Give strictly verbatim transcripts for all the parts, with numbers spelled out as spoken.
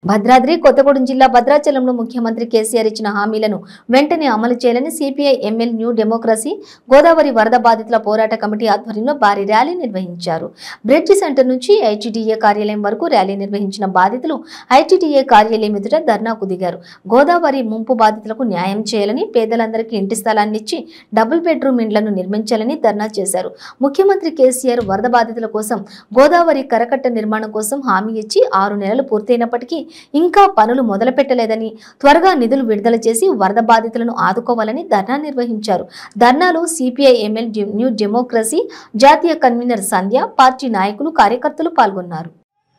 భద్రాద్రి కొత్తగూడెం జిల్లా భద్రాచలంలో ముఖ్యమంత్రి కేసీఆర్ ఇచ్చిన హామీలను వెంటనే అమలు చేయాలని CPI ML New Democracy Godavari వరద బాధితుల పోరాట కమిటీ ఆధ్వర్యంలో భారీ ర్యాలీ నిర్వహించారు. బ్రిడ్జి సెంటర్ నుంచి ఐటీడీఏ కార్యాలయం వరకు ర్యాలీ నిర్వహించిన బాధితులు ఐటీడీఏ కార్యాలయం ఎదుట ధర్నాకు దిగారు. గోదావరి ముంపు బాధితులకు న్యాయం చేయాలని, పేదలందరికీ ఇంటి స్థలాన్ని ఇచ్చి డబుల్ బెడ్రూమ్ ఇండ్లను నిర్మించాలని ధర్నా చేశారు. ముఖ్యమంత్రి కేసీఆర్ వరద బాధితుల కోసం గోదావరి కరకట్ట నిర్మాణం కోసం హామీ ఇచ్చి ఆరు నెలలు పూర్తయినప్పటికీ ఇంకా పనులు మొదలు పెట్టలేదని, త్వరగా నిధులు విడుదల చేసి వరద బాధితులను ఆదుకోవాలని ధర్నా నిర్వహించారు. ధర్నాలో సిపిఐ ఎంఎల్ న్యూ డెమోక్రసీ జాతీయ కన్వీనర్ సంధ్య, పార్టీ నాయకులు, కార్యకర్తలు పాల్గొన్నారు.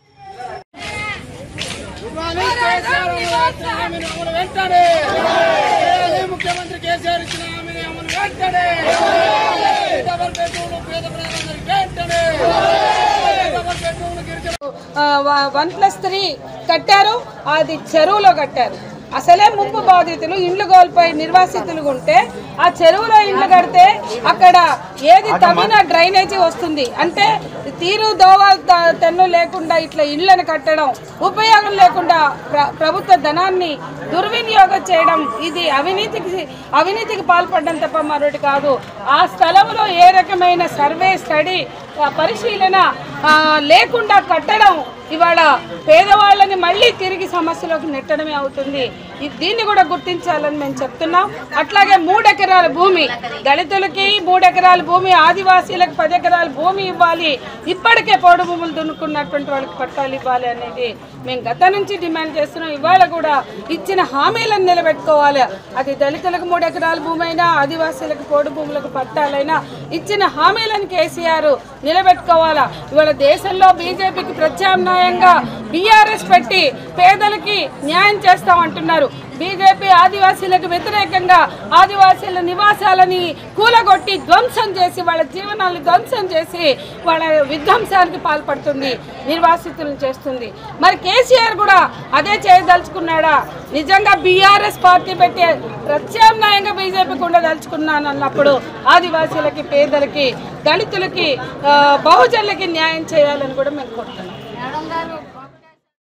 వన్ ప్లస్ త్రీ కట్టారు, అది చెరువులో కట్టారు. అసలే ముంపు బాధితులు ఇండ్లు కోల్పోయి నిర్వాసితులు ఉంటే ఆ చెరువులో ఇండ్లు కడితే అక్కడ ఏది తవ్విన డ్రైనేజీ వస్తుంది. అంటే తీరు దోవ తెన్ను లేకుండా ఇట్లా ఇళ్లను కట్టడం, ఉపయోగం లేకుండా ప్రభుత్వ ధనాన్ని దుర్వినియోగం చేయడం, ఇది అవినీతికి అవినీతికి పాల్పడడం తప్ప మరొకటి కాదు. ఆ స్థలంలో ఏ రకమైన సర్వే, స్టడీ, పరిశీలన లేకుండా కట్టడం ఇవాళ పేదవాళ్ళని మళ్ళీ తిరిగి సమస్యలోకి నెట్టడమే అవుతుంది. దీన్ని కూడా గుర్తించాలని మేము చెప్తున్నాం. అట్లాగే మూడెకరాల భూమి దళితులకి, మూడెకరాల భూమి ఆదివాసీలకు, పది ఎకరాల భూమి ఇవ్వాలి. ఇప్పటికే పోడు భూములు దున్నుకున్నటువంటి వాళ్ళకి పట్టాలు ఇవ్వాలి అనేది మేము గత నుంచి డిమాండ్ చేస్తున్నాం. ఇవాళ కూడా ఇచ్చిన హామీలను నిలబెట్టుకోవాలి. అది దళితులకు మూడు ఎకరాల భూమి అయినా, ఆదివాసీలకు పోడు భూములకు పట్టాలైనా ఇచ్చిన హామీలను కేసీఆర్ నిలబెట్టుకోవాలా. ఇవాళ దేశంలో బీజేపీకి ప్రత్యామ్నాయంగా బీఆర్ఎస్ పెట్టి పేదలకి న్యాయం చేస్తామంటున్నారు. బీజేపీ ఆదివాసీలకు వ్యతిరేకంగా ఆదివాసీల నివాసాలని కూలగొట్టి ధ్వంసం చేసి, వాళ్ళ జీవనాలను ధ్వంసం చేసి వాళ్ళ విధ్వంసానికి పాల్పడుతుంది, నిర్వాసితులను చేస్తుంది. మరి కేసీఆర్ కూడా అదే చేయదలుచుకున్నాడా? నిజంగా బీఆర్ఎస్ పార్టీ పెట్టి ప్రత్యామ్నాయంగా బీజేపీకి ఉండదలుచుకున్నాను అన్నప్పుడు ఆదివాసీలకి, పేదలకి, దళితులకి, బహుజనులకి న్యాయం చేయాలని కూడా మేము కోరుతున్నాం.